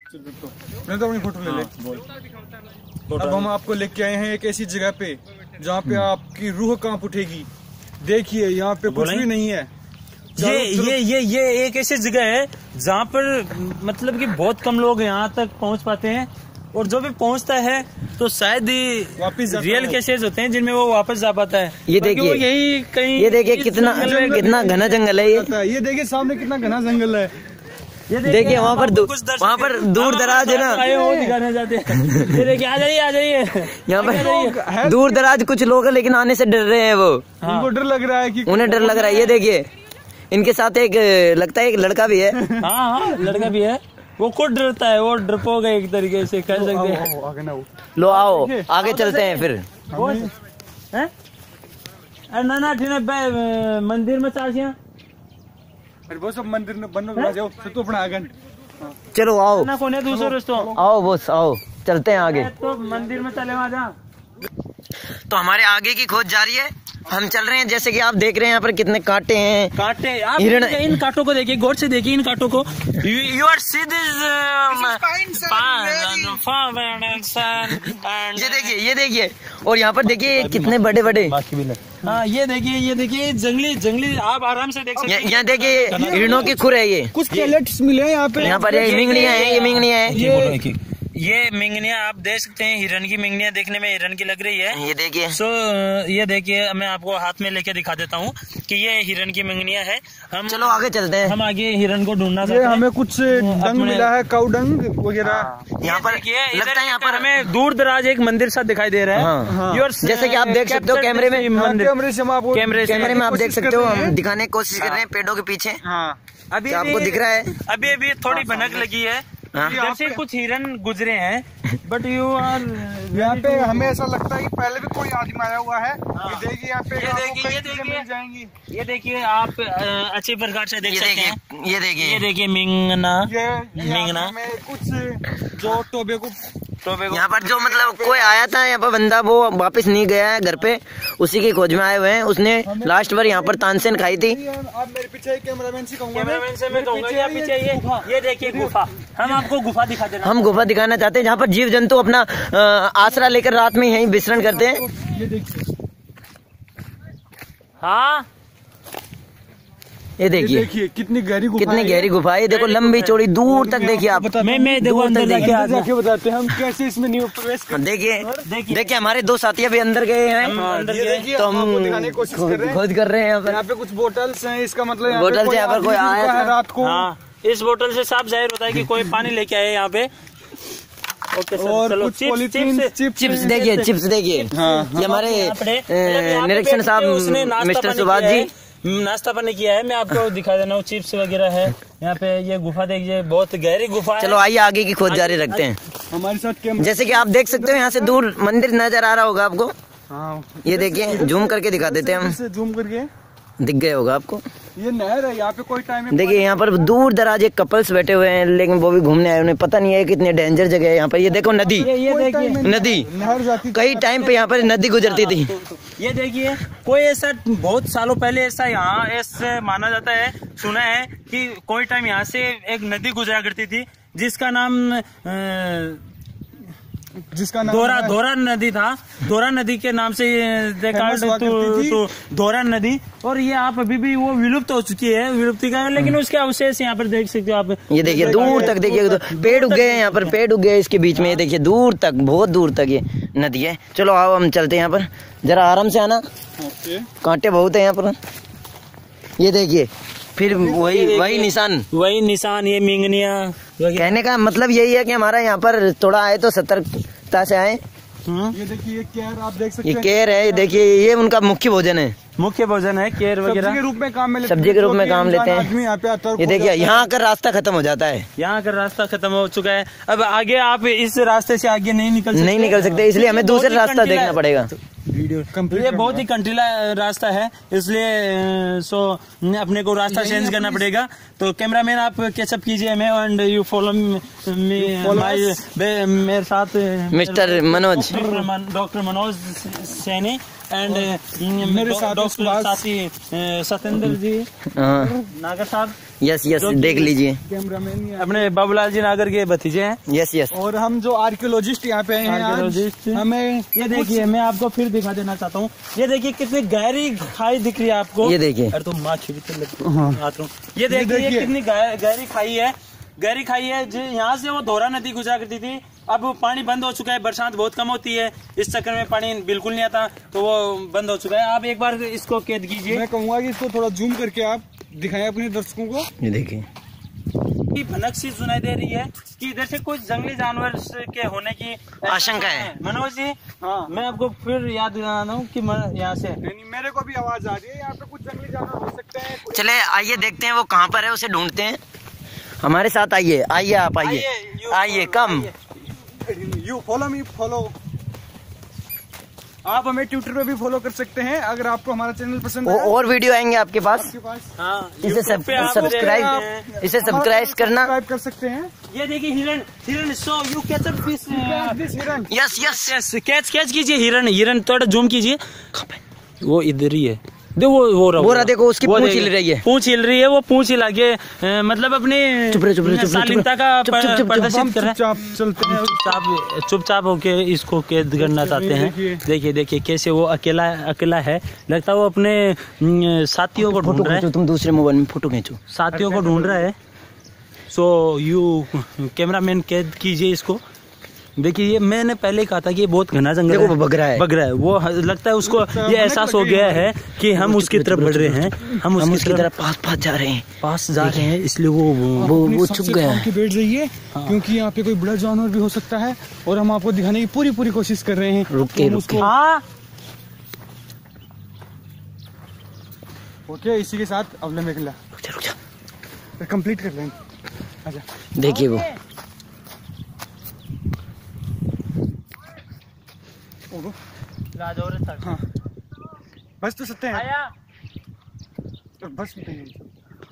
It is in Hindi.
मैं तो अपनी फोटो ले ले। अब हम आपको लेके आए हैं एक ऐसी जगह पे जहाँ पे आपकी रूह कांप उठेगी। देखिए यहाँ पे कुछ भी नहीं है। ये एक ऐसी जगह है जहाँ पर मतलब कि बहुत कम लोग यहाँ तक पहुँच पाते हैं, और जो भी पहुँचता है तो शायद ही वापिस रियल केसेस होते हैं जिनमें वो वापस जा पाता है। ये देखिए, यही कहीं ये देखिए कितना घना जंगल है ये देखिए सामने कितना घना जंगल है। ये देखिए वहाँ पर दूर दराज है ना, वो दिखाने जाते हैं। ये देखिए, आ जाइए यहाँ पर दूर दराज कुछ लोग हैं लेकिन आने से डर रहे हैं वो। उनको डर लग रहा है कि उन्हें डर लग रहा है। ये देखिए इनके साथ एक लगता है एक लड़का भी है। हाँ लड़का भी है, वो खुद डरता है, वो डरपोक है एक तरीके से कह सकते हैं। लो आओ आगे चलते हैं फिर। ना मंदिर में चाचिया वो सब मंदिर में बनो जाओ तो अपना आगन। चलो आओ ना कोने दूसरे दोस्तों, आओ बस आओ चलते हैं आगे। तो मंदिर में चले वहाँ जा। तो हमारे आगे की खोज जारी है, हम चल रहे हैं। जैसे कि आप देख रहे हैं यहाँ पर कितने कांटे हैं। कांटे, आप इन कांटों को देखिए, गौर से देखिए इन कांटों को। You are see this. ये देखिए और यहाँ पर देखिए कितने बड़े बड़े। हाँ ये देखिए जंगली आप आराम से देख सकते हैं। यहाँ देखिए हिरणों की खुर है। ये कुछ स्केलेट्स मिले हैं यहाँ पे। यहाँ पर ये मिंगनियाँ हैं, ये मिंगनियाँ हैं। ये मिंगनियाँ आप देख सकते हैं, हिरन की मिंगनियाँ देखने में हिरन की लग रही है। ये देखिए ये देखिए मैं आपको हाथ में लेके दिखा देता हूँ कि ये हिरन की मिंगनियाँ है। हम चलो आगे चलते हैं। हम आगे हिरन को ढूंढना चाहते हैं। हमें कुछ डंग मिला है, काऊ डंग वगैरह। यहाँ पर लगता है यहाँ पर हमें दूर दराज एक मंदिर सा दिखाई दे रहा है। जैसे कि आप देख सकते हो कैमरे में, कैमरे में आप देख सकते हो। हम दिखाने की कोशिश कर रहे हैं पेड़ों के पीछे। अभी आपको दिख रहा है। अभी थोड़ी भनक लगी है। इधर से कुछ हिरन गुजरे हैं, बट यू आर यहाँ पे हमें ऐसा लगता है कि पहले भी कोई आदमी आया हुआ है। ये देखिए यहाँ पे ये देखिए आप अच्छे प्रकार से देख सकते हैं। ये देखिए मिंगना कुछ जो टोबे को यहाँ पर जो मतलब कोई आया था यहाँ पर बंदा, वो वापस नहीं गया है घर पे, उसी की खोज में आए हुए हैं। उसने लास्ट बार यहाँ पर तानसेन खाई थी। आप मेरे पीछे कैमरामैन से कहूँगा, ये देखिए गुफा। हम आपको गुफा दिखा देना। हम गुफा दिखाना चाहते हैं जहाँ पर जीव जंतु अपना आसरा लेकर रात में यहीं विचरण करते हैं। ये देखिए, हाँ ये देखिए कितनी गहरी गुफा है। ये देखो लंबी चौड़ी दूर तक देखिए आप। मैं देखो अंदर जाके बताते हैं हम कैसे इसमें नहीं प्रवेश कर। देखिए हमारे दो साथी अभी अंदर गए हैं, तो हम दिखाने की कोशिश कर रहे हैं। खोज कर रहे हैं। यहाँ पे कुछ बोतल्स हैं, इसका मतलब बोतल से यहाँ पर कोई आया है रात को। इस बोतल से साफ जाहिर होता है कि कोई पानी लेके आए यहाँ पे। ओके सर, और चलो कुछ पॉलीथीन चिप्स देखिए। ये हमारे निरीक्षण साहब मिस्टर सुभाष जी नाश्ता पानी किया है। मैं आपको दिखा देना हूँ, चिप्स वगैरह है यहाँ पे। ये गुफा देखिए, बहुत गहरी गुफा है। चलो आइए आगे की खोज जारी रखते हैं हमारे साथ। जैसे कि आप देख सकते हो यहाँ से दूर मंदिर नजर आ रहा होगा आपको। ये देखिए जूम करके दिखा देते हैं हम। जूम करके दिख गए होगा आपको। ये नहर है, यहाँ पे कोई टाइम। देखिए यहाँ पर दूर दराज एक कपल्स बैठे हुए हैं, लेकिन वो भी घूमने आए। उन्हें पता नहीं है कितने डेंजर जगह है यहाँ पर। ये देखो नदी, नदी कई टाइम पे यहाँ पर नदी गुजरती थी। ये देखिए कोई ऐसा बहुत सालों पहले ऐसा यहाँ ऐसे माना जाता है, सुना है कि कोई टाइम यहाँ से एक नदी गुजरा करती थी जिसका नाम धोरा नदी था। धोरा नदी के नाम से धोरा नदी। और ये आप अभी भी वो विलुप्त हो चुकी है, विलुप्ति का, लेकिन उसके अवशेष यहाँ पर देख सकते हो आप। ये देखिए दूर तक देखिए पेड़ उग गए हैं यहाँ पर, पेड़ उग गए इसके बीच में। ये देखिए दूर तक, बहुत दूर तक ये नदी है। चलो आओ हम चलते हैं यहाँ पर, जरा आराम से आना, कांटे बहुत है यहाँ पर। ये देखिए फिर वही निशान, ये मिंगनियाँ। कहने का मतलब यही है कि हमारा यहाँ पर थोड़ा आए तो सतर्कता से आए। ये देखिए ये केर आप देख सकते हैं। ये केर है, देखिए ये उनका मुख्य भोजन है। केर वगैरह सब्जी के रूप में काम लेते हैं। ये देखिए यहाँ आकर रास्ता खत्म हो जाता है। यहाँ का रास्ता खत्म हो चुका है। अब आगे आप इस रास्ते से आगे नहीं निकल सकते, इसलिए हमें दूसरा रास्ता देखना पड़ेगा। ये बहुत ही कंटीला रास्ता है, इसलिए अपने को रास्ता चेंज करना पड़ेगा। तो कैमरामैन आप कैचअप कीजिए हमें, एंड यू फॉलो मेरे साथ mister Manoj, doctor Manoj Saini. And मेरे साथ डॉक्टर साथी सत्येंद्र जी हाँ नागर साहब, यस यस देख लीजिए, कैमरामैन अपने बाबूलाल जी नागर के भतीजे हैं। Yes yes. और हम जो आर्कियोलॉजिस्ट यहाँ पे आए हैं आज, आर्कियोलॉजिस्ट हमें ये देखिए, मैं आपको फिर दिखा देना चाहता हूँ, ये देखिए कितनी गहरी खाई दिख रही है आपको। ये देखिए, अरे तुम माँ खिलते लगती, ये देखिए कितनी गहरी खाई है, गहरी खाई है। यहाँ से वो धोरा नदी गुजरा करती थी, अब पानी बंद हो चुका है, बरसात बहुत कम होती है, इस चक्कर में पानी बिल्कुल नहीं आता, तो वो बंद हो चुका है। आप एक बार इसको कैद कीजिए। मैं कहूँगा कि इसको थोड़ा जूम करके आप दिखाएं अपने दर्शकों को। ये देखिए भनक सी सुनाई दे रही है कि इधर से कुछ जंगली जानवर के होने की आशंका है। मनोज जी, हाँ, मैं आपको फिर याद दिला रहा हूँ कि यहाँ से नहीं, मेरे को भी आवाज आ रही है, यहाँ पे कुछ जंगली जानवर हो सकते हैं। चले आइए देखते हैं वो कहाँ पर है, उसे ढूंढते हैं। हमारे साथ आइए, आइए आप आइए, आइए come. You follow me, follow. आप हमें ट्विटर पे भी फॉलो कर सकते हैं अगर आपको हमारा चैनल पसंद है। और वीडियो आएंगे आपके पास, हाँ, इसे सब्सक्राइब करना। सब्सक्राइब कर सकते हैं। ये देखिए हिरन, हिरन, so you catch up this हिरन। यस यस यस, कैच कीजिए हिरन, हिरन थोड़ा जूम कीजिए, वो इधर ही है, वो रहा देखो, उसकी पूंछ हिल रही है, पूंछ हिल रही है, वो पूंछ हिला के मतलब अपनी शालीनता का प्रदर्शित कर रहे हैं। चलते हैं, चुपचाप होके इसको कैद करना चाहते हैं। देखिए देखिए कैसे वो अकेला है, लगता है वो अपने साथियों को ढूंढ रहा है। तुम दूसरे मोबाइल में फोटो खींचो, साथियों को ढूंढ रहा है। सो यू कैमरामैन कैद कीजिए इसको। देखिए ये मैंने पहले कहा था कि ये बहुत घना जंगल है, बग रहा है, वो लगता है उसको ये एहसास हो गया है कि हम उसकी तरफ बढ़ रहे हैं, हम उसकी तरफ पास जा रहे हैं, इसलिए वो छुप गया है। बैठ जाइए, क्योंकि यहाँ पे कोई बड़ा जानवर भी हो सकता है और हम आपको दिखाने की पूरी कोशिश कर रहे हैं। रुके ओके, इसी के साथ अब निकला, कंप्लीट कर लेंगे। अच्छा देखिए वो हाँ, बस तो सकते हैं, आया बस